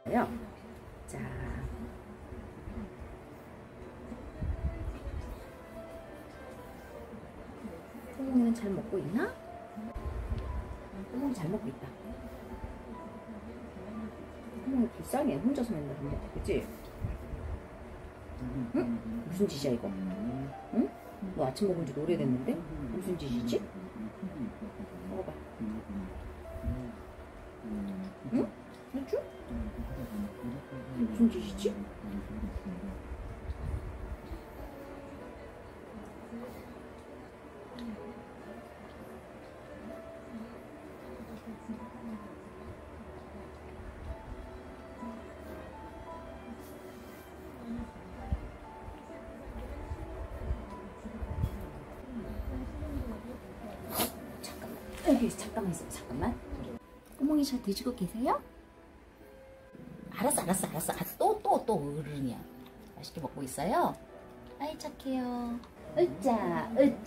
자, 꼬몽이는 잘 먹고 있나? 꼬몽이 잘 먹고 있다. 꼬몽이 불쌍해. 혼자서 맨날 밥 먹고, 그치? 응? 무슨 짓이야 이거? 응? 너 아침 먹은 지도 오래됐는데? 무슨 짓이지? 먹어봐. 응? 해줘? 무슨 짓이지? 여기 잠깐만 있어. 잠깐만. 꼬몽이 잘 드시고 계세요? 알았어. 또 어른이야. 맛있게 먹고 있어요? 아이 착해요. 으짜. 우리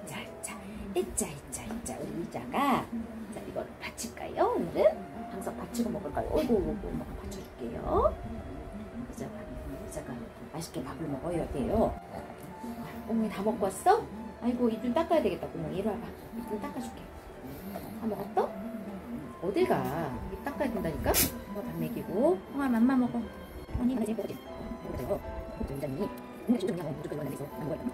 의자가. 자, 이걸 받칠까요? 오늘은 항상 받치고 먹을까요? 어이구, 받쳐줄게요. 의자가 맛있게 밥을 먹어야 돼요. 꼬몽이 다 먹고 왔어? 아이고, 입 좀 닦아야 되겠다. 꼬몽이 이리 와봐. 입 좀 닦아줄게. 다 먹었어? 어딜 가? 입 닦아야 된다니까? 밥 먹이고. 형아, 맘마 먹어. 언니, 나 지금 먹어줘. 원장님이 오늘 진짜 그냥 무조건 이거 안에서 안 먹어요.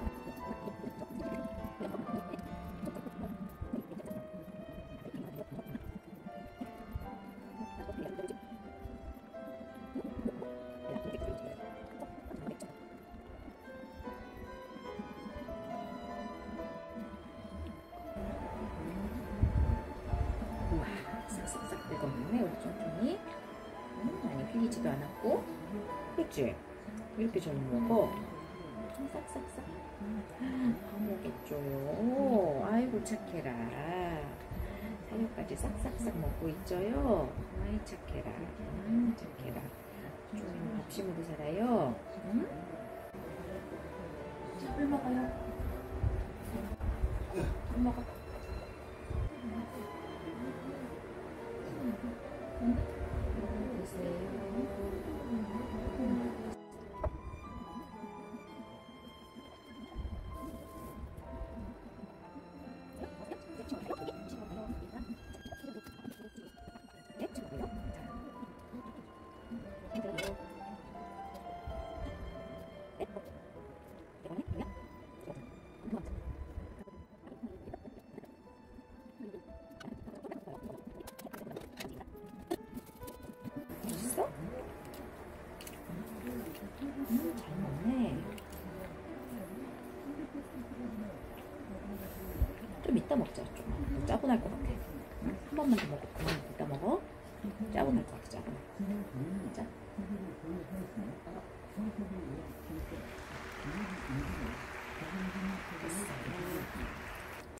우와, 싹싹싹 긁어먹네 우리 쫑쫑이. 많이 흘리지도 않았고, 그치? 이렇게 잘 먹어. 싹싹싹 다 먹겠죠요. 아이고 착해라. 사료까지 싹싹싹 먹고 있죠요. 아이 착해라. 착해라. 쫑이는 밥심으로 살아요. 응? 자, 물 먹어요. 물 먹어. 맛있어? 잘 먹네. 좀 이따 먹자. 좀 짜분할 것 같아. 한 번만 더 먹고 그만 이따 먹어. 짜분할 것 같아. 짜분해. 자. 됐어.